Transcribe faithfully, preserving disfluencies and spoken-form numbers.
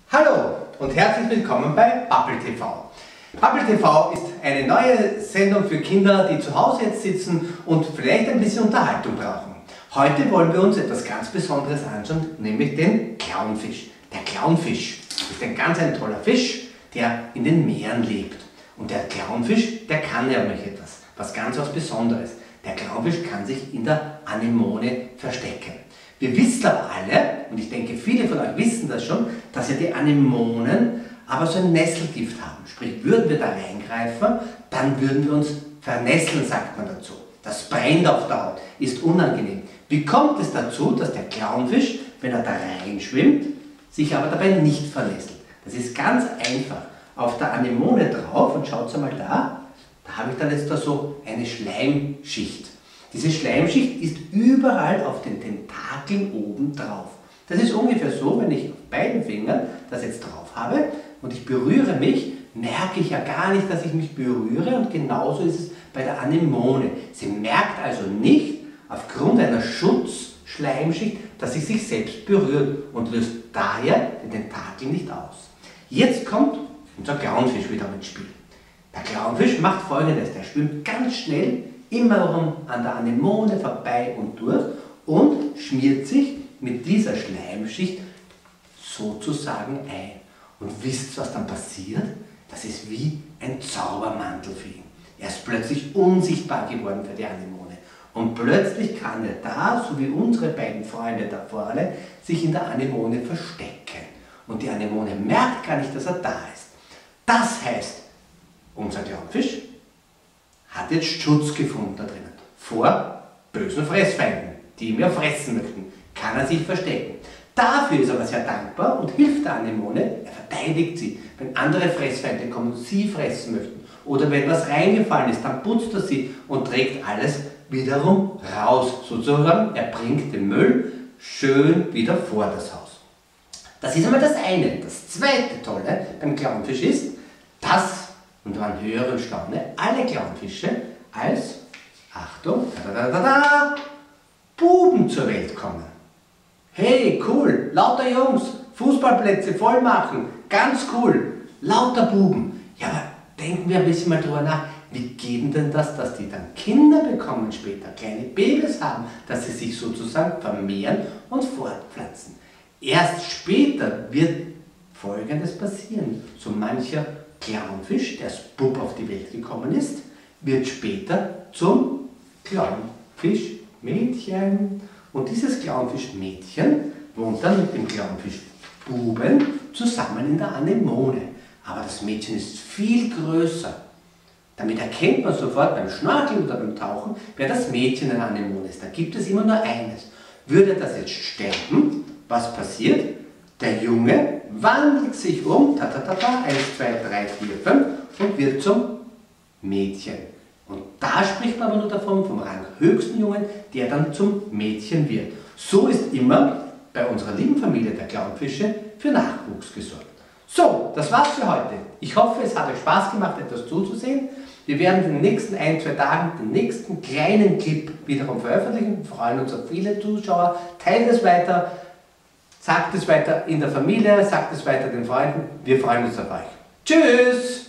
Hallo und herzlich willkommen bei Bubble T V. Bubble T V ist eine neue Sendung für Kinder, die zu Hause jetzt sitzen und vielleicht ein bisschen Unterhaltung brauchen. Heute wollen wir uns etwas ganz Besonderes anschauen, nämlich den Clownfisch. Der Clownfisch ist ein ganz ein toller Fisch, der in den Meeren lebt. Und der Clownfisch, der kann nämlich etwas, was ganz was Besonderes. Der Clownfisch kann sich in der Anemone verstecken. Wir wissen aber alle, und ich denke viele von euch wissen das schon, dass ja die Anemonen aber so ein Nesselgift haben. Sprich, würden wir da reingreifen, dann würden wir uns vernässeln, sagt man dazu. Das brennt auf der Haut, ist unangenehm. Wie kommt es dazu, dass der Clownfisch, wenn er da reinschwimmt, sich aber dabei nicht vernässelt? Das ist ganz einfach. Auf der Anemone drauf, und schaut mal da, da habe ich dann jetzt da so eine Schleimschicht. Diese Schleimschicht ist überall auf den Tentakeln oben drauf. Das ist ungefähr so, wenn ich auf beiden Fingern das jetzt drauf habe und ich berühre mich, merke ich ja gar nicht, dass ich mich berühre, und genauso ist es bei der Anemone. Sie merkt also nicht aufgrund einer Schutzschleimschicht, dass sie sich selbst berührt und löst daher den Tentakel nicht aus. Jetzt kommt unser Clownfisch wieder ins Spiel. Der Clownfisch macht Folgendes: Der schwimmt ganz schnell immer rum an der Anemone vorbei und durch und schmiert sich mit dieser Schleimschicht sozusagen ein. Und wisst, was dann passiert? Das ist wie ein Zaubermantel für ihn. Er ist plötzlich unsichtbar geworden für die Anemone. Und plötzlich kann er da, so wie unsere beiden Freunde da vorne, sich in der Anemone verstecken. Und die Anemone merkt gar nicht, dass er da ist. Das heißt, unser Clownfisch hat jetzt Schutz gefunden da drinnen. Vor bösen Fressfeinden, die ihn ja fressen möchten, kann er sich verstecken. Dafür ist er aber sehr dankbar und hilft der Anemone. Er verteidigt sie, wenn andere Fressfeinde kommen und sie fressen möchten. Oder wenn was reingefallen ist, dann putzt er sie und trägt alles wiederum raus. Sozusagen, er bringt den Müll schön wieder vor das Haus. Das ist einmal das eine. Das zweite Tolle beim Clownfisch ist, dass, und man höre und staune, alle Clownfische als, Achtung, da, da, da, da, Buben zur Welt kommen. Hey, cool, lauter Jungs, Fußballplätze voll machen, ganz cool, lauter Buben. Ja, aber denken wir ein bisschen mal drüber nach, wie geht denn das, dass die dann Kinder bekommen später, kleine Babys haben, dass sie sich sozusagen vermehren und fortpflanzen. Erst später wird Folgendes passieren. So mancher Clownfisch, der als Bub auf die Welt gekommen ist, wird später zum Clownfischmädchen. Und dieses Clownfischmädchen wohnt dann mit dem Clownfischbuben zusammen in der Anemone. Aber das Mädchen ist viel größer. Damit erkennt man sofort beim Schnorcheln oder beim Tauchen, wer das Mädchen in der Anemone ist. Da gibt es immer nur eines. Würde das jetzt sterben, was passiert? Der Junge wandelt sich um, ta, ta, ta, ta, eins, zwei, drei, vier, fünf, und wird zum Mädchen. Und da spricht man aber nur davon, vom Rang höchsten Jungen, der dann zum Mädchen wird. So ist immer bei unserer lieben Familie der Clownfische für Nachwuchs gesorgt. So, das war's für heute. Ich hoffe, es hat euch Spaß gemacht, etwas zuzusehen. Wir werden in den nächsten ein, zwei Tagen den nächsten kleinen Clip wiederum veröffentlichen. Wir freuen uns auf viele Zuschauer. Teilt es weiter. Sagt es weiter in der Familie, sagt es weiter den Freunden. Wir freuen uns auf euch. Tschüss!